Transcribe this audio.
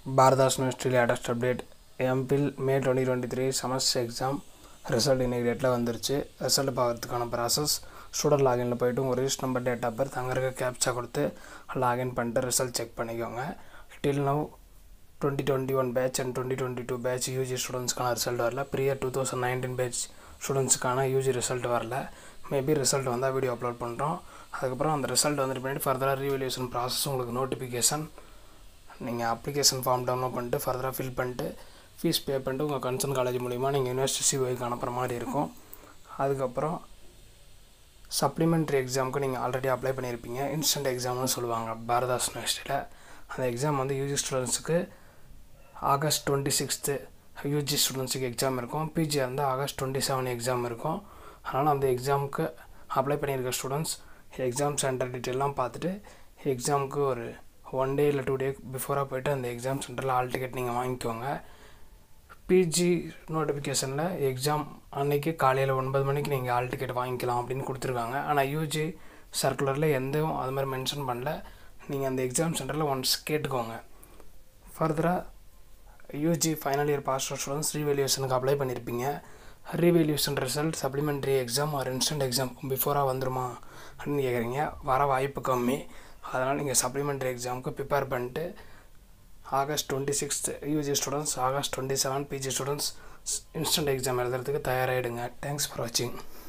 Bharathidasan Australia latest update. MPhil May 2023 semester exam result இன்னைக்கு டேட்டில் வந்துருச்சு. ரிசல்ட் பார்க்கறதுக்கான ப்ராசஸ் ஸ்டூடெண்ட் லாகினில் போய்ட்டு உங்கள் register number date of birth அங்கே இருக்க கேப்சா கொடுத்து லாகின் பண்ணிட்டு ரிசல்ட் செக் பண்ணிக்கோங்க. Till now 2021 batch and 2022 batch UG ஸ்டூடெண்ட்ஸ்க்கான ரிசல்ட் வரல. ப்ரீயர் 2019 பேட்ச் ஸ்டூடெண்ட்ஸ்க்கான யூஜி ரிசல்ட் வரல. மேபி ரிசல்ட் வந்தால் வீடியோ அப்லோட் பண்ணுறோம். அதுக்கப்புறம் அந்த ரிசல்ட் வந்துட்டு பண்ணிட்டு ஃபர்தராக ரீவல்யூஷன் ப்ராசஸ் உங்களுக்கு நோட்டிஃபிகேஷன் நீங்கள் அப்ளிகேஷன் ஃபார்ம் டவுன்லோட் பண்ணிட்டு ஃபர்தராக ஃபில் பண்ணிட்டு ஃபீஸ் பே பண்ணிட்டு உங்கள் கன்சர்ன் காலேஜ் மூலிமா நீங்கள் யூனிவர்சிட்டி சிஓக்கு அனுப்புகிற மாதிரி இருக்கும். அதுக்கப்புறம் சப்ளிமெண்ட்ரி எக்ஸாமுக்கு நீங்கள் ஆல்ரெடி அப்ளை பண்ணியிருப்பீங்க. இன்ஸ்டன்ட் எக்ஸாம்னு சொல்லுவாங்க பாரதாஸ் யூனிவர்சிட்டியில். அந்த எக்ஸாம் வந்து யூஜி ஸ்டூடெண்ட்ஸுக்கு August 26 யூஜி ஸ்டூடெண்ட்ஸுக்கு எக்ஸாம் இருக்கும். பிஜி வந்து August 27 எக்ஸாம் இருக்கும். அதனால் அந்த எக்ஸாமுக்கு அப்ளை பண்ணியிருக்க ஸ்டூடெண்ட்ஸ் எக்ஸாம் சென்டர் டீட்டெயிலாம் பார்த்துட்டு எக்ஸாமுக்கு ஒரு 1 day இல்லை 2 day பிஃபோராக போய்ட்டு அந்த எக்ஸாம் சென்டரில் ஆல் டிக்கெட் நீங்கள் வாங்கிக்கோங்க. பிஜி நோட்டிஃபிகேஷனில் எக்ஸாம் அன்றைக்கி காலையில் 9 மணிக்கு நீங்கள் ஆல் டிக்கெட் வாங்கிக்கலாம் அப்படின்னு கொடுத்துருக்காங்க. ஆனால் யூஜி சர்க்குலரில் எதுவும் அது மாதிரி மென்ஷன் பண்ணல. நீங்கள் அந்த எக்ஸாம் சென்டரில் ஒன்ஸ் கேட்டுக்கோங்க. ஃபர்தராக UG final year pass students ரீவேல்யூஷனுக்கு அப்ளை பண்ணியிருப்பீங்க. ரீவேல்யூஷன் ரிசல்ட் சப்ளிமெண்ட்ரி எக்ஸாம் ஒரு இன்ஸ்டன்ட் எக்ஸாம் பிஃபோராக வந்துருமா அப்படின்னு கேட்குறீங்க. வர வாய்ப்பு கம்மி. அதனால் நீங்கள் சப்ளிமெண்ட்ரி எக்ஸாமுக்கு ப்ரிப்பேர் பண்ணிட்டு August 26 UG students August 27 PG students instant exam எழுதுறதுக்கு தயாராகிடுங்க. தேங்க்ஸ் ஃபார் வாட்சிங்.